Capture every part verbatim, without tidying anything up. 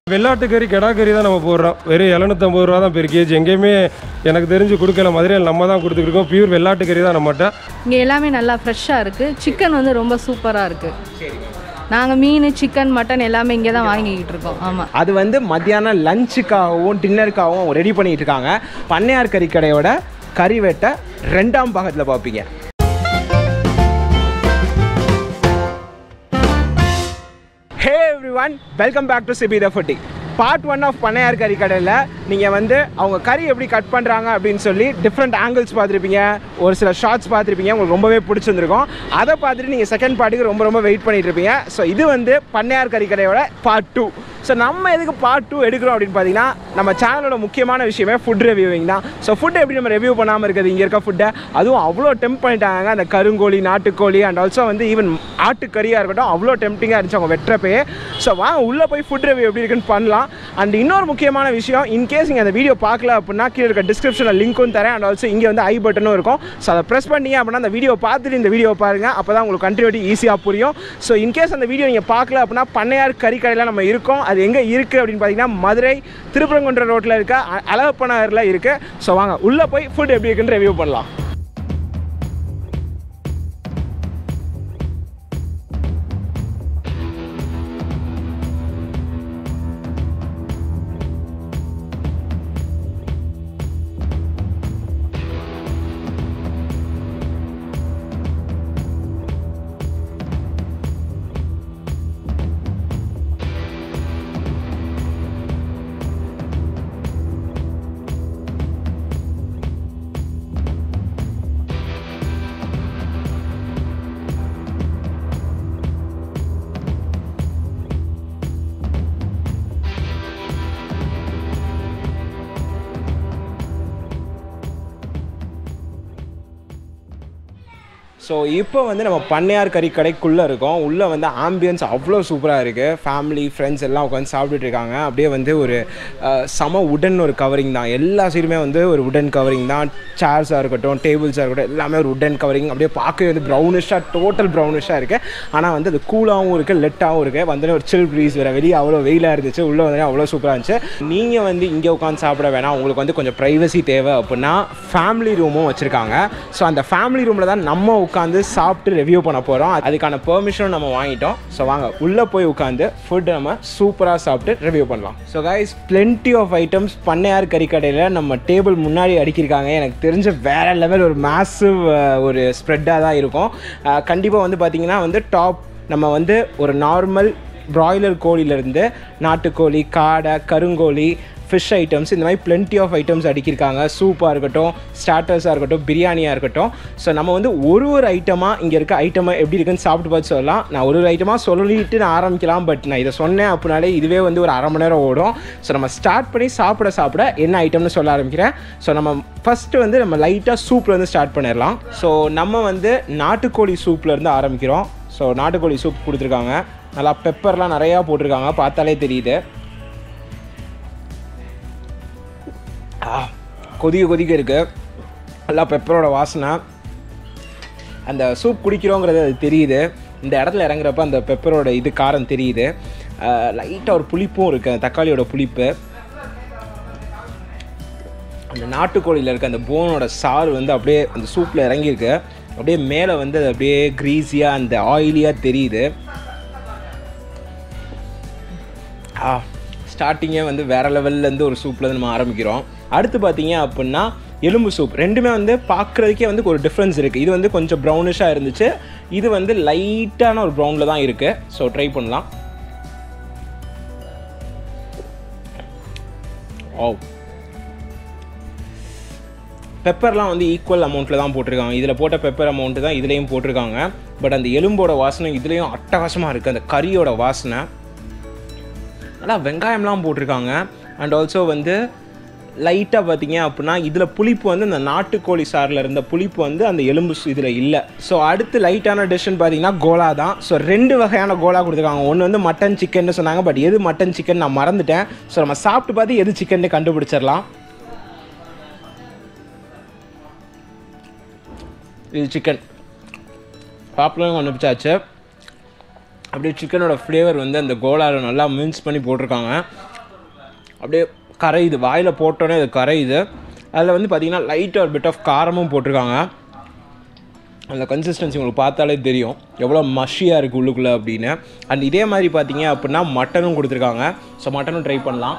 வெள்ளாட்டு கறி கடா கறி தான் நம்ம போடுறோம். வெறும் எழுநூற்றம்பது ரூபா தான் பெர் கேஜி. எங்கேயுமே எனக்கு தெரிஞ்சு கொடுக்கல. மதுரையில் நம்ம தான் கொடுத்துருக்கோம். பியூர் வெள்ளாட்டு கறி தான் நம்மகிட்ட. இங்கே எல்லாமே நல்லா ஃப்ரெஷ்ஷாக இருக்குது. சிக்கன் வந்து ரொம்ப சூப்பராக இருக்குது. நாங்கள் மீன், சிக்கன், மட்டன் எல்லாமே இங்கே தான் வாங்கிக்கிட்டு இருக்கோம். ஆமாம், அது வந்து மத்தியானம் லஞ்சுக்காகவும் டின்னருக்காகவும் ரெடி பண்ணிகிட்டு இருக்காங்க. பண்ணையார் கறி கடையோட கறி வெட்டை ரெண்டாம் பாகத்தில் பார்ப்பீங்க. Hey everyone, welcome back to Sibi the foodie. Part one of Pannaiyar கறி கடையில் நீங்கள் வந்து அவங்க கறி எப்படி கட் பண்ணுறாங்க அப்படின்னு சொல்லி டிஃப்ரெண்ட் ஆங்கிள்ஸ் பார்த்துருப்பீங்க, ஒரு சில ஷார்ட்ஸ் பார்த்துருப்பீங்க. உங்களுக்கு ரொம்பவே பிடிச்சிருந்துருக்கும். அதை பார்த்துட்டு நீங்கள் செகண்ட் பார்ட்டுக்கு ரொம்ப ரொம்ப வெயிட் பண்ணிட்டு இருப்பீங்க. ஸோ இது வந்து பண்ணையார் கறி கடையோட பார்ட் டூ. ஸோ நம்ம எதுக்கு பார்ட் டூ எடுக்கிறோம் அப்படின்னு பார்த்தீங்கன்னா, நம்ம சேனலோட முக்கியமான விஷயமே ஃபுட் ரிவ்யூவிங் தான். ஸோ ஃபுட் எப்படி நம்ம ரிவ்யூ பண்ணாமல் இருக்குது இங்கே இருக்க ஃபுட்டை, அதுவும் அவ்வளோ டெம்ப் பண்ணிட்டாங்க. அந்த கருங்கோழி, நாட்டுக்கோழி அண்ட் ஆல்சோ வந்து ஈவன் ஆட்டுக்கறியாக இருக்கட்டும், அவ்வளோ டெம்ப்டிங்காக இருந்துச்சு அவங்க வெட்டுறப்பே. ஸோ வாங்க உள்ளே போய் ஃபுட் ரிவ்யூ எப்படி இருக்குன்னு பண்ணலாம். அண்ட் இன்னொரு முக்கியமான விஷயம், இன்கேஸ் நீங்கள் அந்த வீடியோ பார்க்கல அப்படின்னா கீழே இருக்க டிஸ்கிரிப்ஷனில் லிங்க்கும் தரேன். அண்ட் ஆல்சோ இங்கே வந்து ஐ பட்டனும் இருக்கும். ஸோ அதை ப்ரெஸ் பண்ணீங்க அப்படின்னா அந்த வீடியோ பார்த்துட்டு இந்த வீடியோ பாருங்கள். அப்போ தான் உங்களுக்கு கண்டினியூட்டி ஈஸியாக புரியும். ஸோ இன்கேஸ் அந்த வீடியோ நீங்கள் பார்க்கல அப்படின்னா பண்ணையார் கறி கடையில் நம்ம இருக்கோம். அது எங்கே இருக்குது அப்படின்னு பார்த்தீங்கன்னா, மதுரை திருப்பரங்குன்றம் ரோட்டில் இருக்க அழகப்ப நகரில் இருக்குது. ஸோ வாங்க உள்ளே போய் ஃபுட் எப்படி இருக்குன்னு ரிவ்யூ பண்ணலாம். ஸோ இப்போ வந்து நம்ம பண்ணையார் கறி கடைக்குள்ளே இருக்கோம். உள்ளே வந்து ஆம்பியன்ஸ் அவ்வளோ சூப்பராக இருக்குது. ஃபேமிலி ஃப்ரெண்ட்ஸ் எல்லாம் உட்காந்து சாப்பிட்டுட்டு இருக்காங்க. அப்படியே வந்து ஒரு சம உடன் ஒரு கவரிங் தான். எல்லா சைடுமே வந்து ஒரு உடன் கவரிங் தான். சேர்ஸாக இருக்கட்டும், டேபிள்ஸாக இருக்கட்டும், எல்லாமே ஒரு உடன் கவரிங். அப்படியே பார்க்கவே வந்து ப்ரௌனிஷாக, டோட்டல் ப்ரௌனிஷாக இருக்குது. ஆனால் வந்து அது கூலாகவும் இருக்குது, லெட்டாகவும் இருக்குது. வந்தோடனே ஒரு சில் ப்ரீஸ் வேறு, வெளியே அவ்வளோ வெயிலாக இருந்துச்சு. உள்ளே வந்தோடனே அவ்வளோ சூப்பராக இருந்துச்சு. நீங்கள் வந்து இங்கே உட்காந்து சாப்பிட வேணாம், உங்களுக்கு வந்து கொஞ்சம் ப்ரைவசி தேவை அப்படின்னா ஃபேமிலி ரூமும் வச்சுருக்காங்க. ஸோ அந்த ஃபேமிலி ரூமில் தான் நம்ம உட்காந்து சாப்பிட்டு ரிவ்யூ பண்ண போகிறோம். அதுக்கான பெர்மிஷனும் நம்ம வாங்கிட்டோம். ஸோ வாங்க உள்ளே போய் உட்காந்து ஃபுட் நம்ம சூப்பராக சாப்பிட்டு ரிவ்யூ பண்ணலாம். So guys, plenty of items Pannaiyar கறி கடையில் நம்ம டேபிள் முன்னாடி அடிக்கிருக்காங்க. எனக்கு தெரிஞ்ச வேறு லெவல் ஒரு மேசிவ் ஒரு ஸ்ப்ரெட்டாக தான் இருக்கும். கண்டிப்பாக வந்து பார்த்திங்கன்னா வந்து டாப் நம்ம வந்து ஒரு நார்மல் ப்ராய்லர் கோழியிலேருந்து நாட்டுக்கோழி, காடை, கருங்கோழி, ஃபிஷ் ஐட்டம்ஸ், இந்த மாதிரி பிளென்டி ஆஃப் ஐட்டம்ஸ் அடிக்கிருக்காங்க. சூப்பாக இருக்கட்டும், ஸ்டார்டர்ஸாக இருக்கட்டும், பிரியாணியாக இருக்கட்டும். ஸோ நம்ம வந்து ஒரு ஒரு ஐட்டமாக இங்கே இருக்க ஐட்டமாக எப்படி இருக்குன்னு சாப்பிட்டு பார்த்து சொல்லலாம். நான் ஒரு ஒரு ஐட்டமாக சொல்லிட்டு நான் ஆரம்பிக்கலாம். பட் நான் இதை சொன்னேன் அப்படின்னாலே இதுவே வந்து ஒரு அரை மணி நேரம் ஓடும். ஸோ நம்ம ஸ்டார்ட் பண்ணி சாப்பிட சாப்பிட என்ன ஐட்டம்னு சொல்ல ஆரம்பிக்கிறேன். ஸோ நம்ம ஃபஸ்ட்டு வந்து நம்ம லைட்டாக சூப்லேருந்து ஸ்டார்ட் பண்ணிடலாம். ஸோ நம்ம வந்து நாட்டுக்கோழி சூப்லேருந்து ஆரம்பிக்கிறோம். ஸோ நாட்டுக்கோழி சூப் கொடுத்துருக்காங்க. நல்லா பெப்பர்லாம் நிறையா போட்டிருக்காங்க, பார்த்தாலே தெரியுது. கொதிக்க கொதிக்க இருக்குது. நல்லா பெப்பரோட வாசனை, அந்த சூப் குடிக்கிறோங்கிறது அது தெரியுது. இந்த இடத்துல இறங்குறப்ப அந்த பெப்பரோட இது காரம் தெரியுது. லைட்டாக ஒரு புளிப்பும் இருக்குது, அந்த தக்காளியோட புளிப்பு. அந்த நாட்டுக்கோழியில் இருக்க அந்த போனோட சாறு வந்து அப்படியே அந்த சூப்பில் இறங்கியிருக்கு. அப்படியே மேலே வந்து அது அப்படியே க்ரீஸியாக அந்த ஆயிலியாக தெரியுது. ஆ ஸ்டார்டிங்கே வந்து வேறு லெவல்லேருந்து ஒரு சூப்பில் நம்ம ஆரம்பிக்கிறோம். அடுத்து பார்த்தீங்க அப்படின்னா எலும்பு சூப். ரெண்டுமே வந்து பார்க்குறதுக்கே வந்து ஒரு டிஃப்ரென்ஸ் இருக்குது. இது வந்து கொஞ்சம் ப்ரௌனிஷாக இருந்துச்சு, இது வந்து லைட்டான ஒரு ப்ரௌனில் தான் இருக்குது. ஸோ ட்ரை பண்ணலாம். ஓ, பெப்பர்லாம் வந்து ஈக்குவல் அமௌண்ட்டில் தான் போட்டிருக்காங்க. இதில் போட்ட பெப்பர் அமௌண்ட்டு தான் இதுலேயும் போட்டிருக்காங்க. பட் அந்த எலும்போட வாசனை இதுலேயும் அட்டகாசமாக இருக்குது. அந்த கறியோட வாசனை நல்லா வெங்காயம்லாம் போட்டிருக்காங்க. அண்ட் ஆல்சோ வந்து லைட்டாக பார்த்தீங்க அப்படின்னா இதில் புளிப்பு வந்து அந்த நாட்டுக்கோழி சாரில் இருந்த புளிப்பு வந்து அந்த எலும்பு இதில் இல்லை. ஸோ அடுத்து லைட்டான டிஷ்ஷுன்னு பார்த்தீங்கன்னா கோலா தான். ஸோ ரெண்டு வகையான கோலா கொடுத்துருக்காங்க. ஒன்று வந்து மட்டன் சிக்கன்னு சொன்னாங்க. பட் எது மட்டன் சிக்கன் நான் மறந்துட்டேன். ஸோ நம்ம சாப்பிட்டு பார்த்து எது சிக்கன்னு கண்டுபிடிச்சிடலாம். இது சிக்கன் பாப்புலரும் கண்டுபிடிச்சாச்சு. அப்படியே சிக்கனோட ஃப்ளேவர் வந்து அந்த கோலாவில் நல்லா மின்ஸ் பண்ணி போட்டிருக்காங்க. அப்படியே கரையுது, வாயில் போட்டோன்னே அது கரையுது. அதில் வந்து பார்த்திங்கன்னா லைட்டாக ஒரு பிட் ஆஃப் காரமும் போட்டிருக்காங்க. அந்த கன்சிஸ்டன்சி உங்களுக்கு பார்த்தாலே தெரியும் எவ்வளோ மஷியாக இருக்குது உள்ளுக்குள்ளே அப்படின்னு. அண்ட் இதே மாதிரி பார்த்தீங்க அப்படின்னா மட்டனும் கொடுத்துருக்காங்க. ஸோ மட்டனும் ட்ரை பண்ணலாம்.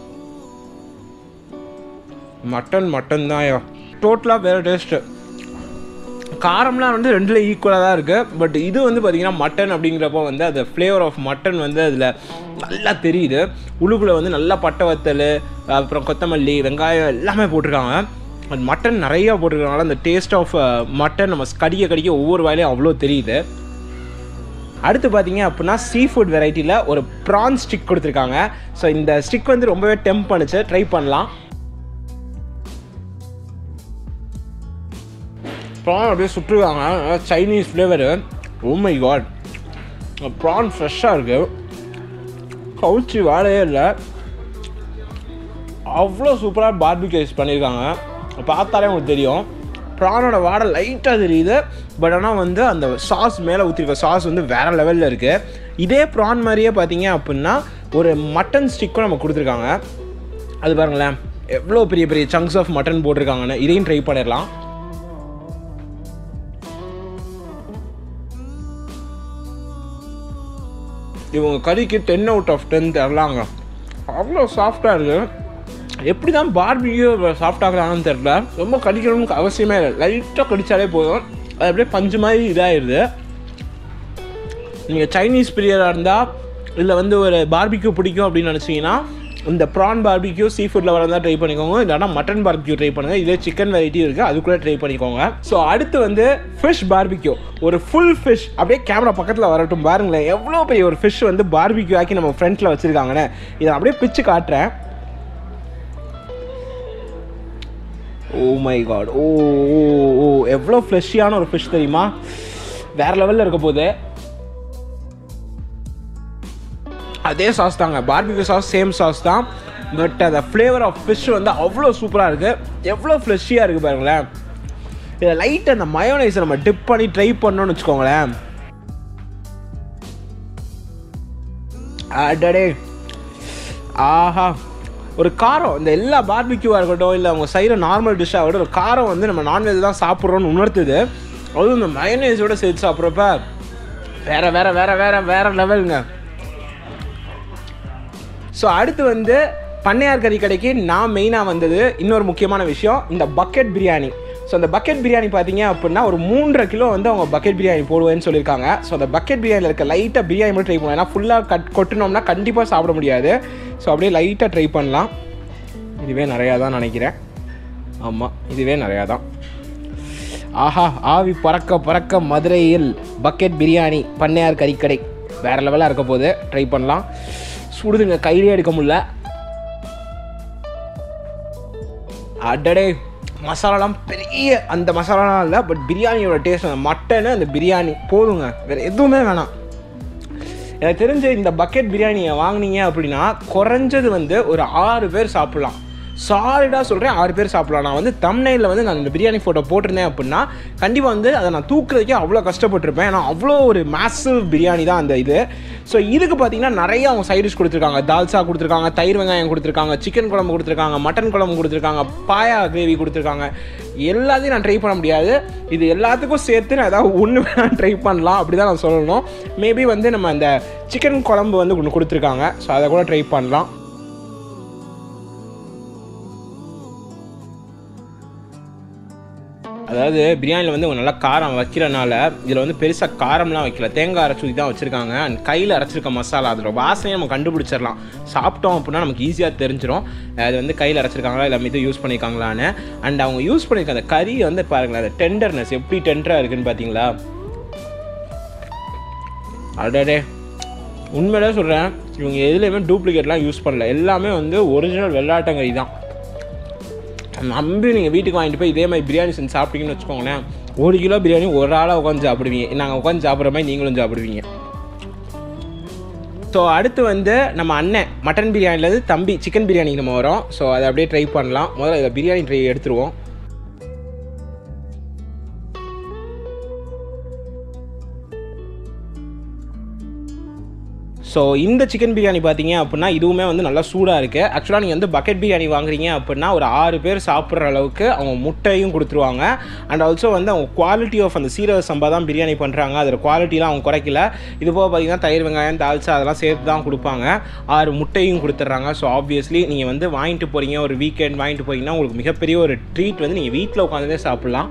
மட்டன் மட்டன் தான் டோட்டலாக வேறு டேஸ்ட்டு. காரம்லாம் வந்து ரெண்டில் ஈக்குவலாக தான் இருக்குது. பட் இது வந்து பார்த்திங்கன்னா மட்டன் அப்படிங்கிறப்போ வந்து அந்த ஃப்ளேவர் ஆஃப் மட்டன் வந்து அதில் நல்லா தெரியுது. உள்ளுக்குள்ளே வந்து நல்லா பட்டை வத்தல், அப்புறம் கொத்தமல்லி, வெங்காயம் எல்லாமே போட்டிருக்காங்க. அது மட்டன் நிறையா போட்டிருக்கனால அந்த டேஸ்ட் ஆஃப் மட்டன் நம்ம கடிக்க கடிக்க ஒவ்வொரு வாயிலையும் அவ்வளோ தெரியுது. அடுத்து பார்த்தீங்க அப்படின்னா சீ ஃபுட் வெரைட்டியில் ஒரு ப்ரான் ஸ்டிக் கொடுத்துருக்காங்க. ஸோ இந்த ஸ்டிக் வந்து ரொம்பவே டெம்ப் பண்ணுச்சு, ட்ரை பண்ணலாம். ப்ரான் அப்படியே சுட்டுருக்காங்க, Chinese flavour. Oh my god, prawn ஃப்ரெஷ்ஷாக இருக்குது, கவுச்சி வாழையே இல்லை, அவ்வளோ சூப்பராக பார்பிக்யூ யூஸ் பண்ணியிருக்காங்க. பார்த்தாலே உங்களுக்கு தெரியும் ப்ரானோட வாடை லைட்டாக தெரியுது. பட் ஆனால் வந்து அந்த சாஸ் மேலே ஊற்றிருக்க சாஸ் வந்து வேறு லெவலில் இருக்குது. இதே ப்ரான் மாதிரியே பார்த்தீங்க அப்படின்னா ஒரு மட்டன் ஸ்டிக்கும் நம்ம கொடுத்துருக்காங்க. அது பாருங்களேன் எவ்வளோ பெரிய பெரிய சங்க்ஸ் ஆஃப் மட்டன் போட்டிருக்காங்கன்னு. இதையும் ட்ரை பண்ணிடலாம். இவங்க கறிக்கு டென் அவுட் ஆஃப் டென் தரலாங்க. அவ்வளோ சாஃப்டாக இருக்குது. எப்படி தான் பார்பிக்யூ சாஃப்டாகிறாங்கன்னு தெரில. ரொம்ப கடிக்கணும்னு அவசியமே இல்லை, லைட்டாக கடித்தாலே போதும், அது அப்படியே பஞ்சு மாதிரி இதாகிடுது. நீங்கள் சைனீஸ் பிரியராக இருந்தால் இல்லை வந்து ஒரு பார்பிக்யூ பிடிக்கும் அப்படின்னு நினச்சிங்கன்னா இந்த ப்ரான் பார்பிக்யூ சீ ஃபுட்டில் வரதான் ட்ரை பண்ணிக்கோங்க. இல்லைனா மட்டன் பார்பிக்யூ ட்ரை பண்ணுங்கள். இதே சிக்கன் வெரைட்டி இருக்குது, அதுக்குள்ளே ட்ரை பண்ணிக்கோங்க. ஸோ அடுத்து வந்து ஃபிஷ் பார்பிக்யூ. ஒரு ஃபுல் ஃபிஷ் அப்படியே கேமரா பக்கத்தில் வரட்டும் பாருங்களேன், எவ்வளோ பெரிய ஒரு ஃபிஷ் வந்து பார்பிக்யூ ஆக்கி நம்ம ஃப்ரண்ட்டில் வச்சுருக்காங்கன்னு. இதை அப்படியே பிச்சு காட்டுறேன். ஓ மை காட், ஓ ஓ ஓ எவ்வளோ ஃப்ரெஷ்ஷியான ஒரு ஃபிஷ் தெரியுமா, வேறு லெவலில் இருக்க போகுது. அதே சாஸ் தாங்க, பார்பிக்யூ சாஸ் சேம் சாஸ் தான். பட் அந்த ஃப்ளேவர் ஆஃப் ஃபிஷ் வந்து அவ்வளோ சூப்பராக இருக்குது, எவ்வளோ ஃப்ரெஷ்ஷியாக இருக்குது பாருங்களேன். இதை லைட்டாக அந்த மயோனைஸை நம்ம டிப் பண்ணி ட்ரை பண்ணோன்னு வச்சுக்கோங்களேன். அடடே, ஆஹா, ஒரு காரம் இந்த எல்லா பார்பிக்யூவாக இருக்கட்டும் இல்லை அவங்க செய்கிற நார்மல் டிஷ்ஷாக இருக்கட்டும், ஒரு காரம் வந்து நம்ம நான்வெஜ் தான் சாப்பிட்றோன்னு உணர்த்துது. அதுவும் இந்த மயோனைஸோடு சேர்த்து சாப்பிட்றப்ப வேறு வேறு வேறு வேறு வேறு லெவலுங்க. ஸோ அடுத்து வந்து பண்ணையார் கறி கடைக்கு நான் மெயினாக வந்தது இன்னொரு முக்கியமான விஷயம், இந்த பக்கெட் பிரியாணி. ஸோ அந்த பக்கெட் பிரியாணி பார்த்தீங்க அப்படின்னா ஒரு மூன்றரை கிலோ வந்து அவங்க பக்கெட் பிரியாணி போடுவேன்னு சொல்லியிருக்காங்க. ஸோ அந்த பக்கெட் பிரியாணியில் இருக்க லைட்டாக பிரியாணி மட்டும் ட்ரை பண்ணுவோம், ஏன்னா ஃபுல்லாக கட் கொட்டினோம்னா கண்டிப்பாக சாப்பிட முடியாது. ஸோ அப்படியே லைட்டாக ட்ரை பண்ணலாம். இதுவே நிறையா தான் நினைக்கிறேன். ஆமாம், இதுவே நிறையா தான். ஆஹா, ஆவி பறக்க பறக்க மதுரையில் பக்கெட் பிரியாணி பண்ணையார் கறிக்கடை வேறு லெவலாக இருக்க போது, ட்ரை பண்ணலாம். சுடுதுங்க, கையிலே எடுக்க முடியல. அடடே, மசாலாலாம் பெரிய அந்த மசாலாலாம் இல்லை, பட் பிரியாணியோட டேஸ்ட், அந்த மட்டனு அந்த பிரியாணி போதுங்க, வேறு எதுவுமே வேணாம். எனக்கு தெரிஞ்ச இந்த பக்கெட் பிரியாணியை வாங்கினீங்க அப்படின்னா குறைஞ்சது வந்து ஒரு ஆறு பேர் சாப்பிட்லாம். சாலிடாக சொல்கிறேன், ஆறு பேர் சாப்பிட்லாம். நான் வந்து தம்ப்நெயிலில் வந்து நான் இந்த பிரியாணி ஃபோட்டோ போட்டிருந்தேன் அப்படின்னா கண்டிப்பாக வந்து அதை நான் தூக்குறதுக்கே அவ்வளோ கஷ்டப்பட்டிருப்பேன். ஏன்னா அவ்வளோ ஒரு மேசிவ் பிரியாணி தான் அந்த இது. ஸோ இதுக்கு பார்த்தீங்கன்னா நிறைய அவங்க சைட் டிஷ் கொடுத்துருக்காங்க. தால்சா கொடுத்துருக்காங்க, தயிர் வெங்காயம் கொடுத்துருக்காங்க, சிக்கன் குழம்பு கொடுத்துருக்காங்க, மட்டன் குழம்பு கொடுத்துருக்காங்க, பாயா கிரேவி கொடுத்துருக்காங்க. எல்லாத்தையும் நான் ட்ரை பண்ண முடியாது, இது எல்லாத்துக்கும் சேர்த்து நான் ஏதாவது ஒன்று வேணால் ட்ரை பண்ணலாம், அப்படி தான் நான் சொல்லணும். மேபி வந்து நம்ம அந்த சிக்கன் குழம்பு வந்து ஒன்று கொடுத்துருக்காங்க, ஸோ அதை கூட ட்ரை பண்ணலாம். அதாவது பிரியாணியில் வந்து நல்லா காரம் வைக்கிறனால இதில் வந்து பெருசாக காரம்லாம் வைக்கல, தேங்காய் அரைச்சி தான் வச்சுருக்காங்க. அண்ட் கையில் அரைச்சிருக்க மசாலா அதோட வாசனையை நம்ம கண்டுபிடிச்சிடலாம். சாப்பிட்டோம் அப்படின்னா நமக்கு ஈஸியாக தெரிஞ்சிடும் அது வந்து கையில் அரைச்சிருக்காங்களா இல்லை இது யூஸ் பண்ணியிருக்காங்களான்னு. அண்ட் அவங்க யூஸ் பண்ணியிருக்க அந்த கறி வந்து பாருங்களேன், அந்த டெண்டர்னஸ் எப்படி டெண்டராக இருக்குதுன்னு பார்த்தீங்களா. அடடே, உண்மையிலே சொல்கிறேன், இவங்க எதுலேயுமே டூப்ளிகேட்லாம் யூஸ் பண்ணல, எல்லாமே வந்து ஒரிஜினல் வெள்ளாட்டங்கறி தான். நம்பி நீங்கள் வீட்டுக்கு வாங்கிட்டு போய் இதே மாதிரி பிரியாணி செஞ்சு சாப்பிட்டீங்கன்னு வச்சுக்கோங்களேன், ஒரு கிலோ பிரியாணி ஒரு ஆளாக உட்காந்து சாப்பிடுவீங்க. நாங்கள் உட்காந்து சாப்பிட்ற மாதிரி நீங்களும் சாப்பிடுவீங்க. ஸோ அடுத்து வந்து நம்ம அண்ணன் மட்டன் பிரியாணிலேருந்து தம்பி சிக்கன் பிரியாணிக்கு நம்ம வரோம். ஸோ அதை அப்படியே ட்ரை பண்ணலாம். முதல்ல இதில் பிரியாணி ட்ரை எடுத்துருவோம். ஸோ இந்த சிக்கன் பிரியாணி பார்த்தீங்க அப்படின்னா இதுவுமே வந்து நல்லா சூடாக இருக்குது. ஆக்சுவலாக நீங்கள் வந்து பக்கெட் பிரியாணி வாங்குறீங்க அப்படின்னா ஒரு ஆறு பேர் சாப்பிட்ற அளவுக்கு அவங்க முட்டையும் கொடுத்துருவாங்க. அண்ட் ஆல்சோ வந்து அவங்க குவாலிட்டி ஆஃப் அந்த சீரக சம்பா தான் பிரியாணி பண்ணுறாங்க, அதில் குவாலிட்டிலாம் அவங்க குறைக்கல. இது போக பார்த்தீங்கன்னா தயிர் வெங்காயம் தால்ச்சா அதெல்லாம் சேர்த்து தான் கொடுப்பாங்க, ஆறு முட்டையும் கொடுத்துட்றாங்க. ஸோ ஆப்வியஸ்லி நீங்கள் வந்து வாங்கிட்டு போகிறீங்க, ஒரு வீக்கெண்ட் வாங்கிட்டு போகிறீங்கன்னா உங்களுக்கு மிகப்பெரிய ஒரு ட்ரீட் வந்து நீங்கள் வீட்டில் உட்காந்துட்டே சாப்பிட்லாம்.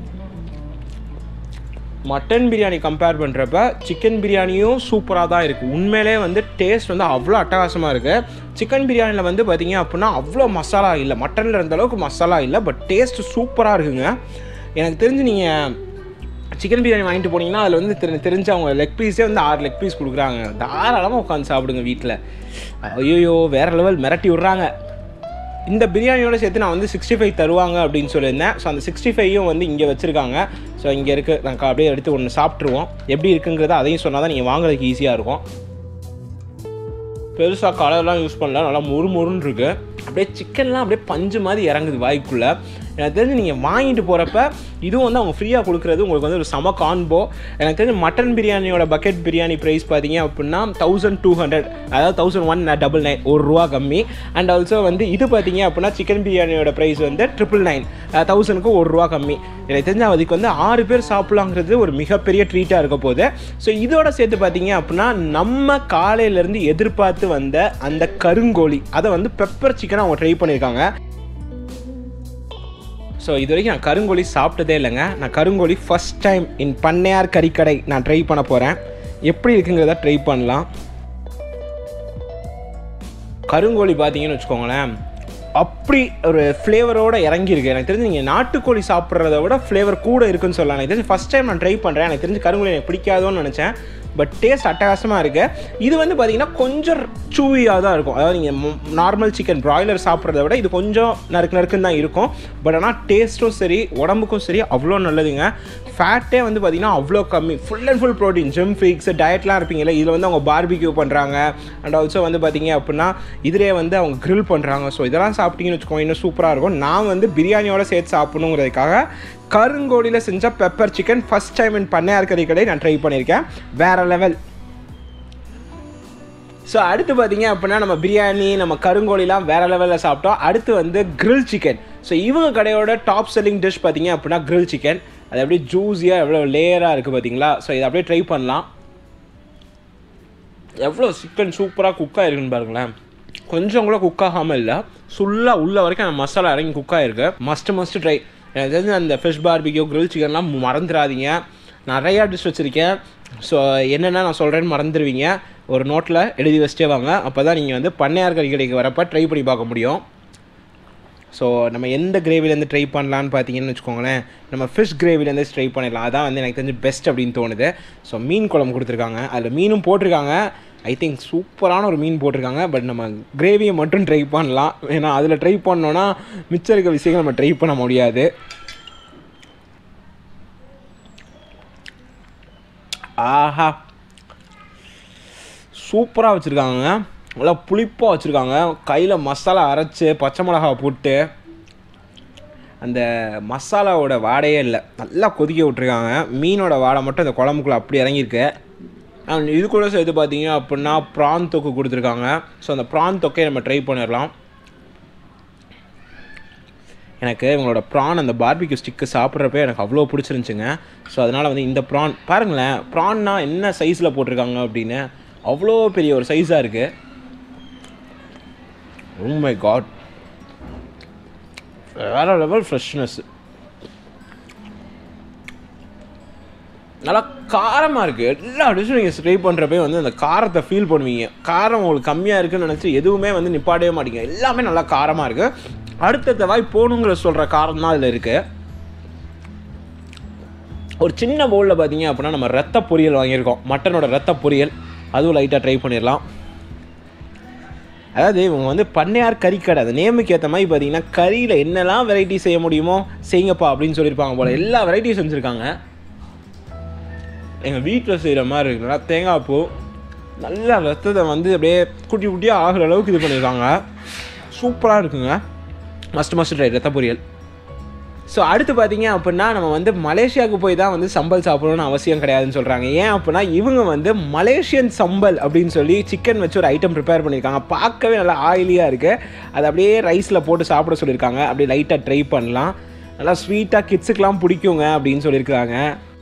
மட்டன் பிரியாணி கம்பேர் பண்ணுறப்ப சிக்கன் பிரியாணியும் சூப்பராக தான் இருக்குது. உண்மையிலே வந்து டேஸ்ட் வந்து அவ்வளோ அட்டகாசமாக இருக்குது. சிக்கன் பிரியாணியில் வந்து பார்த்திங்க அப்படின்னா அவ்வளோ மசாலா இல்லை, மட்டனில் இருந்த அளவுக்கு மசாலா இல்லை, பட் டேஸ்ட்டு சூப்பராக இருக்குங்க. எனக்கு தெரிஞ்சு நீங்கள் சிக்கன் பிரியாணி வாங்கிட்டு போனீங்கன்னா அதில் வந்து தெரி தெரிஞ்சு அவங்க லெக் பீஸே வந்து ஆறு லெக் பீஸ் கொடுக்குறாங்க. தாராளமாக உட்காந்து சாப்பிடுங்க வீட்டில். ஐயோ வேறு லெவல் மிரட்டி விட்றாங்க. இந்த பிரியாணியோட சேர்த்து நான் வந்து சிக்ஸ்டி ஃபைவ் தருவாங்க அப்படின்னு சொல்லியிருந்தேன். ஸோ அந்த சிக்ஸ்டி ஃபைவும் வந்து இங்கே வச்சுருக்காங்க. ஸோ இங்கே இருக்குது, நாங்கள் அப்படியே எடுத்து ஒன்று சாப்பிட்ருவோம். எப்படி இருக்குங்கிறத அதையும் சொன்னால் தான் நீங்கள் வாங்குறதுக்கு ஈஸியாக இருக்கும். பெருசாக கலர்லாம் யூஸ் பண்ணல, நல்லா முறு முருன்னு இருக்குது. அப்படியே சிக்கன்லாம் அப்படியே பஞ்சு மாதிரி இறங்குது வாய்க்குள்ளே. எனக்கு தெரிஞ்சு நீங்கள் வாங்கிட்டு போகிறப்ப இதுவும் வந்து அவங்க ஃப்ரீயாக கொடுக்குறது உங்களுக்கு வந்து ஒரு செம கான்போ. எனக்கு தெரிஞ்சு மட்டன் பிரியாணியோட பக்கெட் பிரியாணி ப்ரைஸ் பார்த்தீங்க அப்படின்னா தௌசண்ட் டூ ஹண்ட்ரட் அதாவது தௌசண்ட் ஒன் டபுள் நைன் ஒரு ரூபா கம்மி. அண்ட் ஆல்சோ வந்து இது பார்த்தீங்க அப்படின்னா சிக்கன் பிரியாணியோட ப்ரைஸ் வந்து ட்ரிபிள் நைன் தௌசண்ட்க்கு ஒரு ரூபா கம்மி. எனக்கு தெரிஞ்சு அதுக்கு வந்து ஆறு பேர் சாப்பிட்லாங்கிறது ஒரு மிகப்பெரிய ட்ரீட்டாக இருக்க போகுது. ஸோ இதோட சேர்த்து பார்த்தீங்க அப்படின்னா நம்ம காலையிலேருந்து எதிர்பார்த்து வந்த அந்த கருங்கோழி அதை வந்து பெப்பர் சிக்கனை அவங்க ட்ரை பண்ணியிருக்காங்க. ஸோ இது வரைக்கும் நான் கருங்கோழி சாப்பிட்டதே இல்லைங்க. நான் கருங்கோழி ஃபஸ்ட் டைம் இன் பண்ணையார் கறிக்கடை நான் ட்ரை பண்ண போகிறேன். எப்படி இருக்குங்கிறத ட்ரை பண்ணலாம். கருங்கோழி பார்த்தீங்கன்னு வச்சுக்கோங்களேன், அப்படி ஒரு ஃப்ளேவரோடு இறங்கியிருக்கு. எனக்கு தெரிஞ்சு நீங்கள் நாட்டுக்கோழி சாப்பிட்றத விட ஃப்ளேவர் கூட இருக்குன்னு சொல்லலாம். எனக்கு தெரிஞ்சு ஃபஸ்ட் டைம் நான் ட்ரை பண்ணுறேன். எனக்கு தெரிஞ்சு கருங்கோழி எனக்கு பிடிக்காதோன்னு நினச்சேன், பட் டேஸ்ட் அட்டகாசமாக இருக்குது. இது வந்து பார்த்திங்கன்னா கொஞ்சம் சூவியாக தான் இருக்கும். அதாவது நீங்கள் நார்மல் சிக்கன் ப்ராய்லர் சாப்பிட்றத விட இது கொஞ்சம் நறுக்கு நறுக்குன்னு தான் இருக்கும். பட் ஆனால் டேஸ்ட்டும் சரி உடம்புக்கும் சரி அவ்வளோ நல்லதுங்க. ஃபேட்டே வந்து பார்த்திங்கன்னா அவ்வளோ கம்மி, full and full protein. Gym freaks டயட்லாம் இருப்பீங்களே, இதில் வந்து அவங்க பார்பிக்யூ பண்ணுறாங்க. அண்ட் ஆல்சோ வந்து பார்த்திங்க அப்படின்னா இதிலே வந்து அவங்க க்ரில் பண்ணுறாங்க. ஸோ இதெல்லாம் சாப்பிட்டீங்கன்னு வச்சுக்கோங்க இன்னும் சூப்பராக இருக்கும். நான் வந்து பிரியாணியோட சேர்த்து சாப்பிடணுங்கிறதுக்காக கருங்கோழியில் செஞ்ச pepper chicken first time in Pannaiyar கறிக்கடை நான் ட்ரை பண்ணியிருக்கேன். வேறு லெவல். ஸோ அடுத்து பார்த்தீங்க அப்படின்னா நம்ம பிரியாணி நம்ம கருங்கோழிலாம் வேறு லெவலில் சாப்பிட்டோம். அடுத்து வந்து கிரில் சிக்கன். ஸோ இவங்க கடையோட டாப் செல்லிங் டிஷ் பார்த்தீங்க அப்படின்னா கிரில் சிக்கன். அது அப்படியே ஜூஸியாக எவ்வளோ லேயராக இருக்குது பார்த்தீங்களா. ஸோ இதை அப்படியே ட்ரை பண்ணலாம். எவ்வளோ சிக்கன் சூப்பராக குக்காக இருக்குன்னு பாருங்களேன். கொஞ்சம் கூட குக் ஆகாமல் இல்லை, ஃபுல்லாக உள்ள வரைக்கும் அந்த மசாலா இறங்கி குக்காக இருக்குது. Must must try. எனக்கு தெரிஞ்சு அந்த ஃபிஷ் பார்பிக்யூ கிரில் சிக்கன்லாம் மறந்துடாதீங்க. நிறையா டிஷ் வச்சுருக்கேன். ஸோ என்னென்ன நான் சொல்கிறேன்னு மறந்துடுவீங்க. ஒரு நோட்டில் எழுதி வச்சுட்டே வாங்க, அப்போ தான் நீங்கள் வந்து பண்ணையார் கறி கடைக்கு வரப்போ ட்ரை பண்ணி பார்க்க முடியும். ஸோ நம்ம எந்த கிரேவிலேருந்து ட்ரை பண்ணலான்னு பார்த்தீங்கன்னு வச்சுக்கோங்களேன், நம்ம ஃபிஷ் கிரேவிலேருந்து ட்ரை பண்ணிடலாம். அதான் வந்து எனக்கு தெரிஞ்சு பெஸ்ட் அப்படின்னு தோணுது. ஸோ மீன் குழம்பு கொடுத்துருக்காங்க, அதில் மீனும் போட்டிருக்காங்க. ஐ திங்க் சூப்பரான ஒரு மீன் போட்டிருக்காங்க. பட் நம்ம கிரேவியை மட்டும் ட்ரை பண்ணலாம், ஏன்னா அதில் ட்ரை பண்ணோன்னா மிச்சம் இருக்க விஷயங்கள் நம்ம ட்ரை பண்ண முடியாது. ஆஹா சூப்பராக வச்சுருக்காங்க, நல்லா புளிப்பாக வச்சுருக்காங்க. கையில் மசாலா அரைச்சி பச்சை மிளகா போட்டு அந்த மசாலாவோட வாடையே இல்லை, நல்லா கொதிக்க விட்ருக்காங்க. மீனோட வாடை மட்டும் இந்த குழம்புக்குள்ளே அப்படி இறங்கியிருக்கு. அண்ட் இது கூட சேர்த்து பார்த்தீங்க அப்படின்னா ப்ரான் தொக்கு கொடுத்துருக்காங்க. ஸோ அந்த ப்ரான் தொக்கையை நம்ம ட்ரை பண்ணிடலாம். எனக்கு இவங்களோட ப்ரான் அந்த பார்பிக்யூ ஸ்டிக்கு சாப்பிட்றப்ப எனக்கு அவ்வளோ பிடிச்சிருந்துச்சுங்க. ஸோ அதனால் வந்து இந்த ப்ரான் பாருங்களேன், ப்ரான்னா என்ன சைஸில் போட்டிருக்காங்க அப்படின்னு அவ்வளோ பெரிய ஒரு சைஸாக இருக்குது. ஓ மை காட், வேறு லெவல் ஃப்ரெஷ்னஸ். நல்லா காரமாக இருக்குது. எல்லா டிஷ்ஷும் நீங்கள் ட்ரை பண்ணுறப்பே வந்து அந்த காரத்தை ஃபீல் பண்ணுவீங்க. காரம் உங்களுக்கு கம்மியாக இருக்குதுன்னு நினச்சி எதுவுமே வந்து நிப்பாட்டவே மாட்டீங்க, எல்லாமே நல்லா காரமாக இருக்குது. அடுத்த வாய் போகணுங்கிற சொல்கிற காரம் தான் அதில் இருக்குது. ஒரு சின்ன பவுலில் பார்த்தீங்க அப்படின்னா நம்ம ரத்த பொரியல் வாங்கியிருக்கோம், மட்டனோட ரத்த பொரியல், அதுவும் லைட்டாக ட்ரை பண்ணிடலாம். அதாவது இவங்க வந்து பண்ணையார் கறிக்கடை, அந்த நேமுக்கு ஏற்ற மாதிரி பார்த்தீங்கன்னா கறியில் என்னெல்லாம் வெரைட்டி செய்ய முடியுமோ செய்யுங்கப்பா அப்படின்னு சொல்லியிருப்பாங்க போல். எல்லா வெரைட்டியும் செஞ்சுருக்காங்க. எங்கள் வீட்டில் செய்கிற மாதிரி இருக்கு. நல்லா தேங்காய் பூ, நல்லா ரத்தத்தை வந்து அப்படியே குட்டி குட்டியாக ஆகிற அளவுக்கு இது பண்ணியிருக்காங்க. சூப்பராக இருக்குங்க. மஸ்ட் மஸ்ட் ட்ரை ரத்த பொரியல். ஸோ அடுத்து பார்த்தீங்க அப்படின்னா நம்ம வந்து மலேசியாவுக்கு போய் தான் வந்து சம்பல் சாப்பிடணும்னு அவசியம் கிடையாதுன்னு சொல்கிறாங்க. ஏன் அப்படின்னா இவங்க வந்து மலேசியன் சம்பல் அப்படின்னு சொல்லி சிக்கன் வச்சு ஒரு ஐட்டம் ப்ரிப்பேர் பண்ணியிருக்காங்க. பார்க்கவே நல்லா ஆயிலியாக இருக்குது. அது அப்படியே ரைஸில் போட்டு சாப்பிட சொல்லியிருக்காங்க. அப்படியே லைட்டாக ட்ரை பண்ணலாம். நல்லா ஸ்வீட்டாக கிட்ஸுக்கெலாம் பிடிக்குங்க அப்படின்னு சொல்லியிருக்காங்க.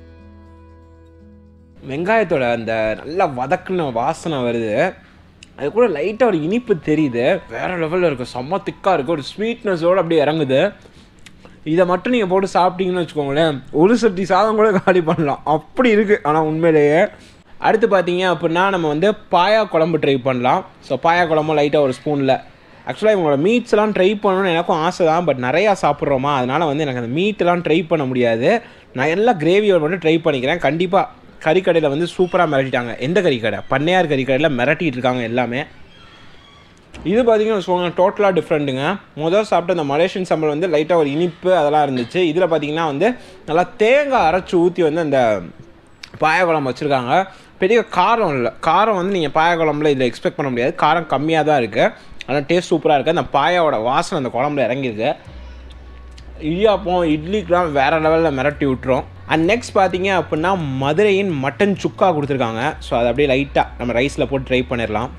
வெங்காயத்தோட அந்த நல்லா வதக்குன வாசனை வருது. அது கூட லைட்டாக ஒரு இனிப்பு தெரியுது. வேறு லெவலில் இருக்குது. செம்ம திக்காக இருக்குது. ஒரு ஸ்வீட்னஸோடு அப்படியே இறங்குது. இதை மட்டும் நீங்கள் போட்டு சாப்பிட்டீங்கன்னு வச்சுக்கோங்களேன், ஒரு சட்டி சாதம் கூட காலி பண்ணலாம். அப்படி இருக்குது. ஆனால் உண்மையிலேயே அடுத்து பார்த்தீங்க அப்படின்னா நம்ம வந்து பாயா குழம்பு ட்ரை பண்ணலாம். ஸோ பாயா குழம்பு லைட்டாக ஒரு ஸ்பூனில். ஆக்சுவலாக இவங்களோட மீட்ஸ்லாம் ட்ரை பண்ணணும்னு எனக்கும் ஆசை தான். பட் நிறையா சாப்பிட்றோமா, அதனால் வந்து எனக்கு அந்த மீட்டெலாம் ட்ரை பண்ண முடியாது. நான் எல்லா கிரேவியோட மட்டும் ட்ரை பண்ணிக்கிறேன். கண்டிப்பாக கறிக்கடையில் வந்து சூப்பராக மிரட்டிட்டாங்க. எந்த கறிக்கடை? பண்ணையார் கறிக்கடையில் மிரட்டிகிட்டு இருக்காங்க எல்லாமே. இது பார்த்தீங்கன்னு வச்சுக்கோங்க டோட்டலாக டிஃப்ரெண்ட்டுங்க. முதல் சாப்பிட்ட அந்த மலேசியன் சம்பல் வந்து லைட்டாக ஒரு இனிப்பு அதெல்லாம் இருந்துச்சு. இதில் பார்த்தீங்கன்னா வந்து நல்லா தேங்காய் அரைச்சி ஊற்றி வந்து அந்த பாயா குழம்பு வச்சுருக்காங்க. பெரிய காரம் இல்லை. காரம் வந்து நீங்கள் பாயா குழம்புல இதில் எக்ஸ்பெக்ட் பண்ண முடியாது. காரம் கம்மியாக தான் இருக்குது. ஆனால் டேஸ்ட் சூப்பராக இருக்குது. அந்த பாயாவோட வாசனை அந்த குழம்புல இறங்கியிருக்கு. இடியாப்பம் இட்லிக்கெலாம் வேறு லெவலில் மிரட்டி விட்டுரும். அண்ட் நெக்ஸ்ட் பார்த்தீங்க அப்படின்னா மதுரையின் மட்டன் சுக்கா கொடுத்துருக்காங்க. ஸோ அதை அப்படியே லைட்டாக நம்ம ரைஸில் போட்டு ட்ரை பண்ணிடலாம்.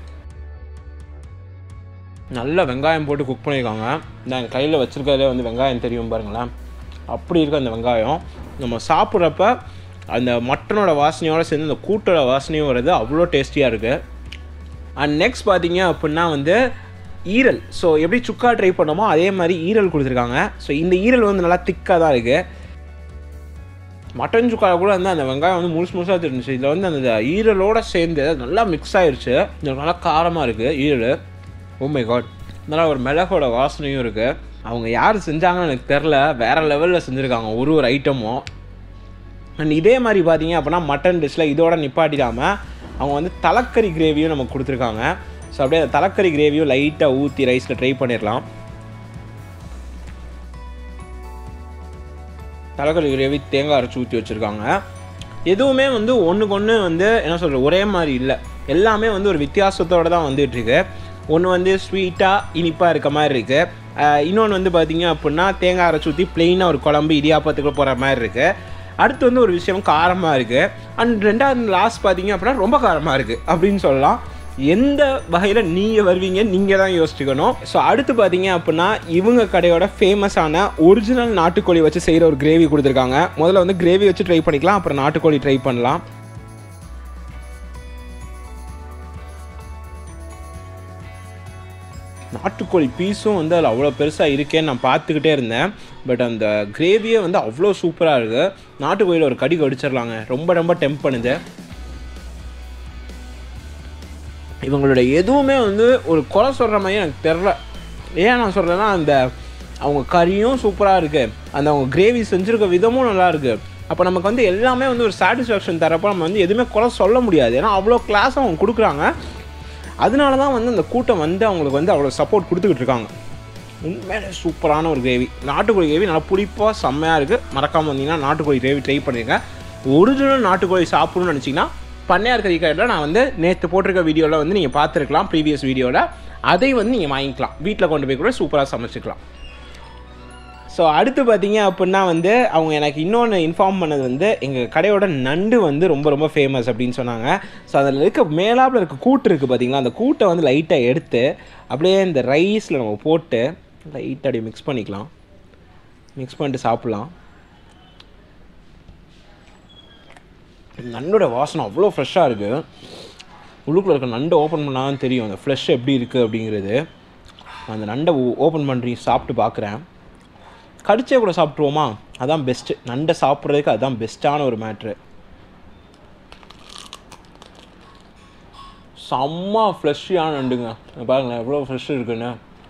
நல்ல வெங்காயம் போட்டு குக் பண்ணியிருக்காங்க. நான் கையில் வச்சுருக்கிறதே வந்து வெங்காயம் தெரியும் பாருங்களேன். அப்படி இருக்குது அந்த வெங்காயம். நம்ம சாப்பிட்றப்ப அந்த மட்டனோட வாசனையோடு சேர்ந்து அந்த கூட்டோட வாசனையும் வருது. அவ்வளோ டேஸ்டியாக இருக்குது. அண்ட் நெக்ஸ்ட் பார்த்தீங்க அப்படின்னா வந்து ஈரல். ஸோ எப்படி சுக்கா ட்ரை பண்ணோமோ அதே மாதிரி ஈரல் கொடுத்துருக்காங்க. ஸோ இந்த ஈரல் வந்து நல்லா திக்காக தான் இருக்குது. மட்டன் சுக்காவில் கூட வந்து அந்த வெங்காயம் வந்து முழுசு முழுசாக தெரிஞ்சிச்சு. இதில் வந்து அந்த ஈரலோடு சேர்ந்து நல்லா மிக்ஸ் ஆகிடுச்சு. இது நல்லா காரமாக இருக்குது ஈரல். Oh my God. நல்லா ஒரு மிளகோட வாசனையும் இருக்குது. அவங்க யார் செஞ்சாங்கன்னு எனக்கு தெரில. வேறு லெவலில் செஞ்சுருக்காங்க ஒரு ஒரு ஐட்டமும். அண்ட் இதே மாதிரி பார்த்தீங்க அப்படின்னா மட்டன் டிஷ்ஷில் இதோட நிப்பாட்டிடாமல் அவங்க வந்து தலைக்கறி கிரேவியும் நமக்கு கொடுத்துருக்காங்க. ஸோ அப்படியே அந்த தலைக்கறி கிரேவியும் லைட்டாக ஊற்றி ரைஸில் ட்ரை பண்ணிடலாம். தலைக்கறி கிரேவி தேங்காய் அரைச்சி ஊற்றி வச்சுருக்காங்க. எதுவுமே வந்து ஒன்றுக்கு ஒன்று வந்து என்ன சொல்கிறது ஒரே மாதிரி இல்லை. எல்லாமே வந்து ஒரு வித்தியாசத்தோடு தான் வந்துட்டுருக்கு. ஒன்று வந்து ஸ்வீட்டாக இனிப்பாக இருக்க மாதிரி இருக்குது. இன்னொன்று வந்து பார்த்திங்க அப்படின்னா தேங்காய் அரைச்சி ஊற்றி ப்ளெயினாக ஒரு குழம்பு இடியாப்பத்துக்குள்ளே போகிற மாதிரி இருக்குது. அடுத்து வந்து ஒரு விஷயம் காரமாக இருக்குது. அண்ட் ரெண்டாவது லாஸ்ட் பார்த்திங்க அப்படின்னா ரொம்ப காரமாக இருக்குது அப்படின்னு சொல்லலாம். எந்த வகையில் நீங்கள் வருவீங்க நீங்கள் தான் யோசிச்சுக்கணும். ஸோ அடுத்து பார்த்தீங்க அப்படின்னா இவங்க கடையோட ஃபேமஸான ஒரிஜினல் நாட்டுக்கோழி வச்சு செய்கிற ஒரு கிரேவி கொடுத்துருக்காங்க. முதல்ல வந்து கிரேவி வச்சு ட்ரை பண்ணிக்கலாம். அப்புறம் நாட்டுக்கோழி ட்ரை பண்ணலாம். நாட்டுக்கோழி பீஸும் வந்து அதில் அவ்வளோ பெருசாக இருக்கேன்னு நான் பார்த்துக்கிட்டே இருந்தேன். பட் அந்த கிரேவியே வந்து அவ்வளோ சூப்பராக இருக்குது. நாட்டுக்கோழியில் ஒரு கடி கடிச்சிடலாங்க. ரொம்ப ரொம்ப டெம்ப் பண்ணுது. இவங்களோட எதுவுமே வந்து ஒரு குறை சொல்கிற மாதிரி எனக்கு தெரில. ஏன் நான் சொல்கிறேன்னா அந்த அவங்க கறியும் சூப்பராக இருக்குது. அந்த அவங்க கிரேவி செஞ்சுருக்க விதமும் நல்லாயிருக்கு. அப்போ நமக்கு வந்து எல்லாமே வந்து ஒரு சாட்டிஸ்ஃபேக்ஷன் தரப்போ நம்ம வந்து எதுவுமே குறை சொல்ல முடியாது. ஏன்னா அவ்வளோ கிளாஸ் அவங்க கொடுக்குறாங்க. அதனால தான் வந்து அந்த கூட்டம் வந்து அவங்களுக்கு வந்து அவ்வளோ சப்போர்ட் கொடுத்துக்கிட்டு இருக்காங்க. உண்மையிலே சூப்பரான ஒரு கிரேவி. நாட்டுக்கோழி கிரேவி நல்லா புளிப்பாக செம்மையாக இருக்குது. மறக்காமல் வந்தீங்கன்னா நாட்டுக்கோழி கிரேவி ட்ரை பண்ணிடுங்க. ஒரிஜினல் நாட்டுக்கோழி சாப்பிடணும்னு நினச்சிங்கன்னா பண்ணையார் கறிக்கடையில் நான் வந்து நேற்று போட்டிருக்க வீடியோவில் வந்து நீங்கள் பார்த்துருக்கலாம். ப்ரீவியஸ் வீடியோவில் அதை வந்து நீங்கள் வாங்கிக்கலாம். வீட்டில் கொண்டு போய் கூட சூப்பராக சமைச்சிக்கலாம். ஸோ அடுத்து பார்த்தீங்க அப்படின்னா வந்து அவங்க எனக்கு இன்னொன்று இன்ஃபார்ம் பண்ணது வந்து எங்கள் கடையோட நண்டு வந்து ரொம்ப ரொம்ப ஃபேமஸ் அப்படின்னு சொன்னாங்க. ஸோ அதில் இருக்க மேலாப்பில் இருக்க கூட்டு இருக்குது பார்த்தீங்களா, அந்த கூட்டை வந்து லைட்டாக எடுத்து அப்படியே இந்த ரைஸில் நம்ம போட்டு லைட்டாக அப்படியே மிக்ஸ் பண்ணிக்கலாம். மிக்ஸ் பண்ணிட்டு சாப்பிட்லாம். நண்டோட வாசனை அவ்வளோ ஃப்ரெஷ்ஷாக இருக்குது. உள்ளுக்குள்ளே இருக்க நண்டை ஓப்பன் பண்ணாதான் தெரியும் அந்த ஃப்ரெஷ் எப்படி இருக்குது அப்படிங்கிறது. அந்த நண்டை ஓப்பன் பண்ணி சாப்பிட்டு பார்க்குறேன். கடிச்சே கூட சாப்பிட்ருவோமா, அதான் பெஸ்ட்டு. நண்டை சாப்பிட்றதுக்கு அதுதான் பெஸ்ட்டான ஒரு மேட்ரு. செம்ம ஃப்ரெஷ்ஷான நண்டுங்க. பாருங்களேன் எவ்வளோ ஃப்ரெஷ் இருக்குன்னு.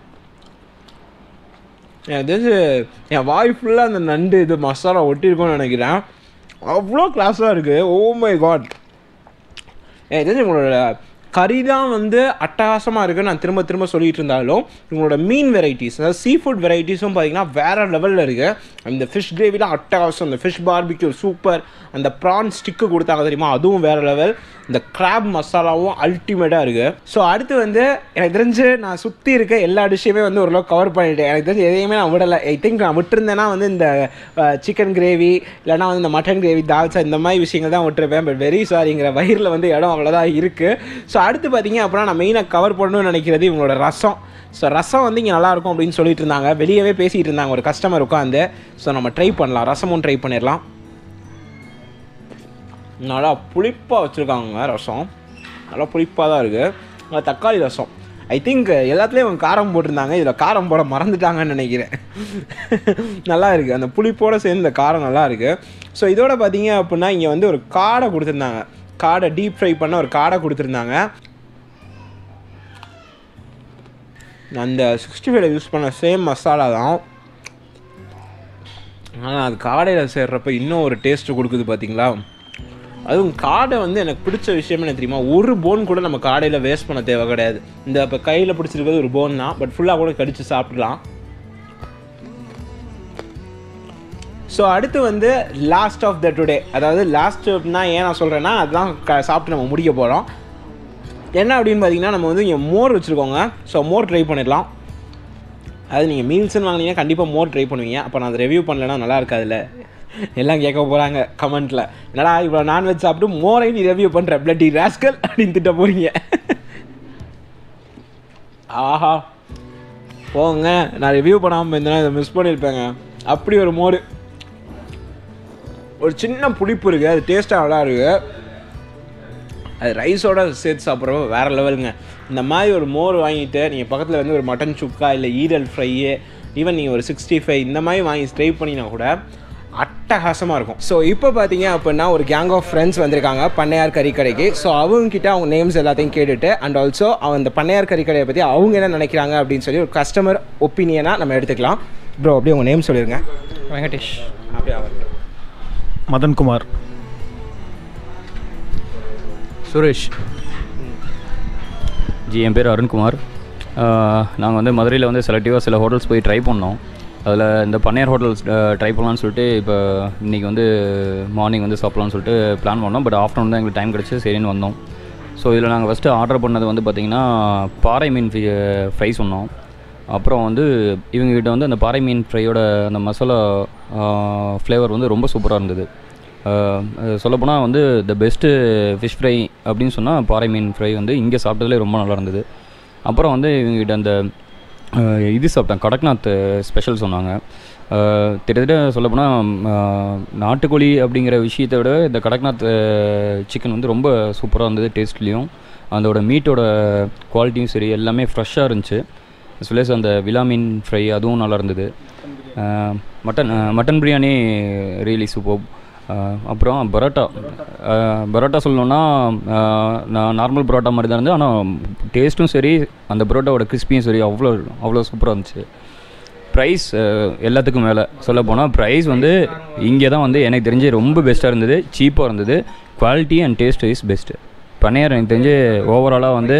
எனக்கு தெரிஞ்சு என் வாய் ஃபுல்லாக அந்த நண்டு இது மசாலா ஒட்டியிருக்கோன்னு நினைக்கிறேன். அவ்வளோ கிளாஸாக இருக்குது. Oh my God. எனக்கு தெரிஞ்சு உங்களோட கறி தான் வந்து அட்டகாசமாக இருக்குன்னு நான் திரும்ப திரும்ப சொல்லிகிட்டு இருந்தாலும் உங்களோட மீன் வெரைட்டிஸ், அதாவது சீ ஃபுட் வெரைட்டிஸும் பார்த்தீங்கன்னா வேறு லெவலில் இருக்குது. அந்த ஃபிஷ் கிரேவிலாம் அட்டகாசம். அந்த ஃபிஷ் பார்பிக்யூ சூப்பர். அந்த ப்ரான் ஸ்டிக்கு கொடுத்தாங்க தெரியுமா, அதுவும் வேறு லெவல். இந்த கிராப் மசாலாவும் அல்டிமேட்டாக இருக்குது. ஸோ அடுத்து வந்து எனக்கு தெரிஞ்சு நான் சுற்றி இருக்க எல்லா டிஷ்ஷையுமே வந்து ஓரளவு கவர் பண்ணிட்டேன். எனக்கு தெரிஞ்சு எதையுமே நான் விடலை. ஐ திங்க் நான் விட்டுருந்தேன்னா வந்து இந்த சிக்கன் கிரேவி இல்லைனா வந்து இந்த மட்டன் கிரேவி, தால்ச்சா இந்த மாதிரி விஷயங்கள் தான் விட்டுருப்பேன். பட் வெரி சாரிங்கிற வயிறில் வந்து இடம் அவ்வளோதான் இருக்குது. ஸோ அடுத்து பார்த்தீங்க அப்படின்னா நான் மெயினாக கவர் பண்ணணும்னு நினைக்கிறது இவங்களோட ரசம். ஸோ ரசம் வந்து இங்கே நல்லாயிருக்கும் அப்படின்னு சொல்லிட்டு இருந்தாங்க. வெளியவே பேசிகிட்டு இருந்தாங்க ஒரு கஸ்டமர் உட்காந்து. ஸோ நம்ம ட்ரை பண்ணலாம், ரசமும் ட்ரை பண்ணிடலாம். நல்லா புளிப்பாக வச்சுருக்காங்க ரசம், நல்லா புளிப்பாக தான் இருக்குது. தக்காளி ரசம் ஐ திங்க் எல்லாத்துலேயும் அவங்க காரம் போட்டிருந்தாங்க, இதில் காரம் போட மறந்துட்டாங்கன்னு நினைக்கிறேன். நல்லா இருக்குது, அந்த புளிப்போடு சேர்ந்து இந்த காரம் நல்லா இருக்குது. ஸோ இதோட பார்த்தீங்க அப்படின்னா இங்கே வந்து ஒரு காடை கொடுத்துருந்தாங்க, காடை டீப் ஃப்ரை பண்ண ஒரு காடை கொடுத்துருந்தாங்க. அந்த சிக்ஸ்டி ஃபைவ்ல யூஸ் பண்ண சேம் மசாலா தான், ஆனால் அது காடையில் சேர்றப்ப இன்னும் ஒரு டேஸ்ட்டு கொடுக்குது பார்த்தீங்களா. அதுவும் காடை வந்து எனக்கு பிடிச்ச விஷயமே என்ன தெரியுமா, ஒரு போன் கூட நம்ம காடையில் வேஸ்ட் பண்ண தேவை கிடையாது. இந்த இப்போ கையில் பிடிச்சிருக்கிறது ஒரு போன் தான், பட் ஃபுல்லாக கூட கடித்து சாப்பிடலாம். ஸோ அடுத்து வந்து லாஸ்ட் ஆஃப் த டுடே, அதாவது லாஸ்ட் அப்படின்னா ஏன் நான் சொல்கிறேன்னா அதுதான் க சாப்பிட்டு நம்ம முடிக்க போகிறோம். என்ன அப்படின்னு பார்த்தீங்கன்னா நம்ம வந்து இங்கே மோர் வச்சுருக்கோங்க. ஸோ மோர் ட்ரை பண்ணிடலாம். அது நீங்கள் மீல்ஸ்ன்னு வாங்கினீங்கன்னா கண்டிப்பாக மோர் ட்ரை பண்ணுவீங்க. அப்போ நான் அதை ரிவ்யூ பண்ணலைன்னா நல்லா இருக்காதுல்ல, எல்லாம் கேட்க போகிறாங்க கமெண்ட்டில், என்னடா இவ்வளோ நான்வெஜ் சாப்பிட்டு மோரை நீ ரிவ்யூ பண்ணுற பிளட்டி ராஸ்கல் அப்படின்னு திட்ட போகிறீங்க. ஆஹா போங்க, நான் ரிவ்யூ பண்ணாமல் இருந்தேன்னா இதை மிஸ் பண்ணியிருப்பேங்க. அப்படி ஒரு மோர், ஒரு சின்ன புளிப்பு இருக்குது, அது டேஸ்ட்டாக நல்லா இருக்குது. அது ரைஸோட சேர்த்து சாப்பிட்றப்ப வேறு லெவலுங்க. இந்த மாதிரி ஒரு மோர் வாங்கிட்டு நீங்கள் பக்கத்தில் வந்து ஒரு மட்டன் சுக்கா இல்லை ஈரல் ஃப்ரையு, ஈவன் நீங்கள் ஒரு சிக்ஸ்டி ஃபைவ் இந்த மாதிரி வாங்கி ட்ரை பண்ணினா கூட அட்டகாசமாக இருக்கும். ஸோ இப்போ பார்த்தீங்க அப்படின்னா ஒரு கேங் ஆஃப் ஃப்ரெண்ட்ஸ் வந்திருக்காங்க பண்ணையார் கறிக்கடைக்கு. ஸோ அவங்கக்கிட்ட அவங்க நேம்ஸ் எல்லாத்தையும் கேட்டுட்டு அண்ட் ஆல்சோ அவங்க அந்த பண்ணையார் கறிக்கடையை பற்றி அவங்க என்ன நினைக்கிறாங்க அப்படின்னு சொல்லி ஒரு கஸ்டமர் ஒப்பீனியனாக நம்ம எடுத்துக்கலாம். ப்ரோ அப்படியே உங்கள் நேம் சொல்லிடுங்க. வெங்கடேஷ். அப்படியே மதன்குமார். சுரேஷ். ஜி என் பேர் அருண்குமார். நாங்கள் வந்து மதுரையில் வந்து செலக்டிவாக சில ஹோட்டல்ஸ் போய் ட்ரை பண்ணோம். அதில் இந்த பண்ணையார் ஹோட்டல்ஸ் ட்ரை பண்ணலான்னு சொல்லிட்டு இப்போ இன்றைக்கி வந்து மார்னிங் வந்து சாப்பிட்லான்னு சொல்லிட்டு பிளான் பண்ணோம். பட் ஆஃப்டர்நூன் தான் எங்களுக்கு டைம் கிடச்சி சரின்னு வந்தோம். ஸோ இதில் நாங்கள் ஃபஸ்ட்டு ஆர்டர் பண்ணது வந்து பார்த்திங்கன்னா பாறை மீன் ஃப்ரை சொன்னோம். அப்புறம் வந்து இவங்ககிட்ட வந்து அந்த பாறை மீன் ஃப்ரையோட அந்த மசாலா ஃப்ளேவர் வந்து ரொம்ப சூப்பராக இருந்தது. சொல்லப்போனால் வந்து த பெஸ்ட்டு ஃபிஷ் ஃப்ரை அப்படின்னு சொன்னால் பாறை மீன் ஃப்ரை வந்து இங்கே சாப்பிட்டதுலேயே ரொம்ப நல்லா இருந்தது. அப்புறம் வந்து இவங்ககிட்ட அந்த இது சாப்பிட்டேன், கடக்நாத் ஸ்பெஷல் சொன்னாங்க. கிட்டத்தட்ட சொல்லப்போனால் நாட்டுக்கோழி அப்படிங்கிற விஷயத்தை விட இந்த கடக்நாத் சிக்கன் வந்து ரொம்ப சூப்பராக இருந்தது. டேஸ்ட்லேயும் அதோட மீட்டோட குவாலிட்டியும் சரி எல்லாமே ஃப்ரெஷ்ஷாக இருந்துச்சு. ஸ்பெஷல் அந்த விலா மீன் ஃப்ரை அதுவும் நல்லா இருந்தது. Mutton mutton biryani really super. அப்புறம் பரோட்டா பரோட்டா சொல்லணுன்னா நான் நார்மல் பரோட்டா மாதிரி தான் இருந்தது, ஆனால் டேஸ்ட்டும் சரி அந்த பரோட்டாவோட கிறிஸ்பியும் சரி அவ்வளோ அவ்வளோ சூப்பராக இருந்துச்சு. ப்ரைஸ் எல்லாத்துக்கும் மேலே சொல்ல போனால் ப்ரைஸ் வந்து இங்கே தான் வந்து எனக்கு தெரிஞ்சு ரொம்ப பெஸ்ட்டாக இருந்தது, சீப்பாக இருந்தது. Quality and taste is best. Pannaiyar எனக்கு தெரிஞ்சு ஓவராலாக வந்து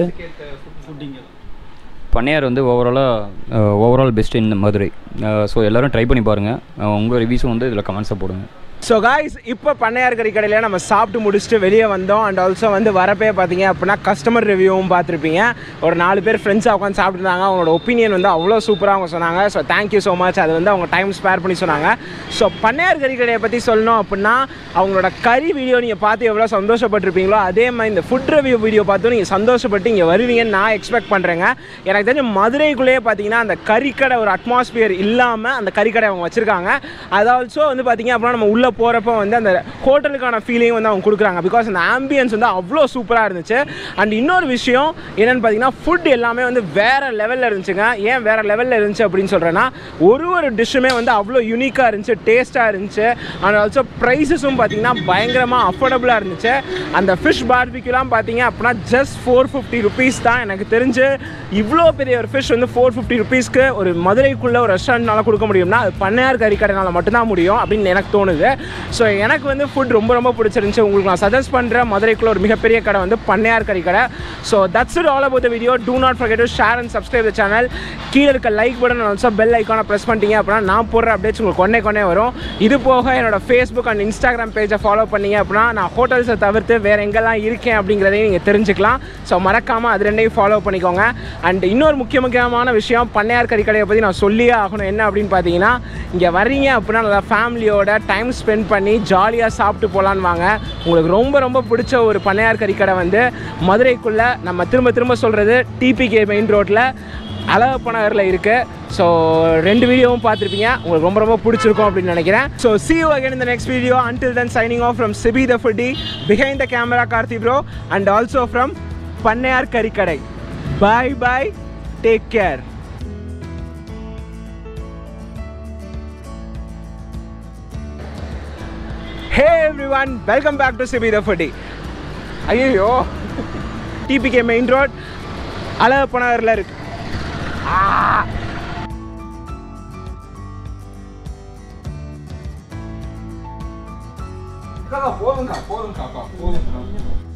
பண்ணையார் வந்து ஓவராலாக overall best in Madurai. So எல்லோரும் ட்ரை பண்ணி பாருங்கள். உங்கள் ரிவ்யூஸும் வந்து இதில் கமெண்ட்ஸை போடுங்க. ஸோ காய்ஸ் இப்போ பண்ணையார் கறி கடையில் நம்ம சாப்பிட்டு முடிச்சுட்டு வெளியே வந்தோம். அண்ட் ஆல்சோ வந்து வரப்பே பார்த்தீங்க அப்படின்னா கஸ்டமர் ரிவ்யூவும் பார்த்துருப்பீங்க. ஒரு நாலு பேர் ஃப்ரெண்ட்ஸாக உட்காந்து சாப்பிட்டுருந்தாங்க. அவங்களோட ஒப்பீனியன் வந்து அவ்வளோ சூப்பராக அவங்க சொன்னாங்க. So thank you so much. அது வந்து அவங்க டைம் ஸ்பேர் பண்ணி சொன்னாங்க. ஸோ பண்ணையார் கறி கடையை பற்றி சொல்லணும் அப்படின்னா அவங்களோட கறி வீடியோ நீங்கள் பார்த்து எவ்வளோ சந்தோஷப்பட்டிருப்பீங்களோ அதே மாதிரி இந்த ஃபுட் ரிவ்யூ வீடியோ பார்த்து நீங்கள் சந்தோஷப்பட்டு இங்கே வருவீங்கன்னு நான் எக்ஸ்பெக்ட் பண்ணுறேங்க. எனக்கு தெரிஞ்ச மதுரைக்குள்ளேயே பார்த்தீங்கன்னா அந்த கறிக்கடை ஒரு அட்மாஸ்பியர் இல்லாமல் அந்த கறிக்கடை அவங்க வச்சுருக்காங்க. அது ஆல்சோ வந்து பார்த்தீங்க அப்படின்னா நம்ம உள்ள போகிறப்போ வந்து அந்த ஹோட்டலுக்கான ஃபீலிங் வந்து அவங்க கொடுக்குறாங்க. பிகாஸ் அந்த ஆம்பியன்ஸ் வந்து அவ்வளோ சூப்பராக இருந்துச்சு. அண்ட் இன்னொரு விஷயம் என்னென்னு பார்த்தீங்கன்னா ஃபுட் எல்லாமே வந்து வேறு லெவலில் இருந்துச்சுங்க. ஏன் வேறு லெவலில் இருந்துச்சு அப்படின்னு சொல்கிறேன்னா ஒரு ஒரு டிஷ்ஷுமே வந்து அவ்வளோ யூனிக்காக இருந்துச்சு, டேஸ்ட்டாக இருந்துச்சு. அண்ட் ஆல்சோ ப்ரைஸஸும் பார்த்தீங்கன்னா பயங்கரமாக அஃபோர்டபுளாக இருந்துச்சு. அந்த ஃபிஷ் பார்பிக்யூலாம் பார்த்தீங்க அப்படின்னா ஜஸ்ட் ஃபோர் ஃபிஃப்டி ருபீஸ் தான். எனக்கு தெரிஞ்சு இவ்வளோ பெரிய ஒரு ஃபிஷ் வந்து ஃபோர் ஃபிஃப்டி ருபீஸ்க்கு ஒரு மதுரைக்குள்ளே ஒரு ரெஸ்டாரண்ட்னால கொடுக்க முடியும்னா அது பண்ணையார் கறி கடைனால மட்டும்தான் முடியும் அப்படின்னு எனக்கு தோணுது. ஸோ எனக்கு வந்து ஃபுட் ரொம்ப ரொம்ப பிடிச்சிருந்துச்சு. உங்களுக்கு நான் சஜஸ்ட் பண்ணுற மதுரைக்குள்ள ஒரு மிகப்பெரிய கடை வந்து பண்ணையார் கறி கடை. So that's it all about the video. Do not forget to share and subscribe the channel. கீழே இருக்க லைக் பட்டன் ஆல்சோ பெல் ஐக்கானை ப்ரெஸ் பண்ணிட்டீங்க அப்படின்னா நான் போடுற அப்டேட்ஸ் உங்களுக்கு கொண்டே கொண்டே வரும். இது போக என்னோட ஃபேஸ்புக் அண்ட் இன்ஸ்டாகிராம் பேஜை ஃபாலோ பண்ணீங்க அப்படின்னா நான் ஹோட்டல்ஸை தவிர்த்து வேறு எங்கெல்லாம் இருக்கேன் அப்படிங்கிறதையும் நீங்கள் தெரிஞ்சுக்கலாம். ஸோ மறக்காமல் அது ரெண்டையும் ஃபாலோ பண்ணிக்கோங்க. அண்ட் இன்னொரு முக்கிய முக்கியமான விஷயம் பண்ணையார் கறி கடையை பற்றி நான் சொல்லியே ஆகணும். என்ன அப்படின்னு பார்த்தீங்கன்னா, இங்கே வர்றீங்க அப்படின்னா நல்லா ஃபேமிலியோட டைம் ஸ்பெண்ட் பண்ணி ஜாலியாக சாப்பிட்டு போகலான்னு வாங்க. உங்களுக்கு ரொம்ப ரொம்ப பிடிச்ச ஒரு பண்ணையார் கறி கடை வந்து மதுரைக்குள்ளே நம்ம திரும்ப திரும்ப சொல்கிறது டிபிகே மெயின் ரோட்டில் அழகப்ப நகரில் இருக்குது. ஸோ ரெண்டு வீடியோவும் பார்த்துருப்பீங்க. உங்களுக்கு ரொம்ப ரொம்ப பிடிச்சிருக்கும் அப்படின்னு நினைக்கிறேன். So see you again in the next video. Until then, signing off from Sibi the Foodie, behind the camera Karthi bro, and also from Pannayar Kari Kadai. Bye bye, take care. Hey everyone, welcome back to Sibi the Foodie. ஐயோ TPK main road Alagappa நகரில் இருக்கு. போதுங்கக்கா போதுங்கக்கா போதுங்கக்கா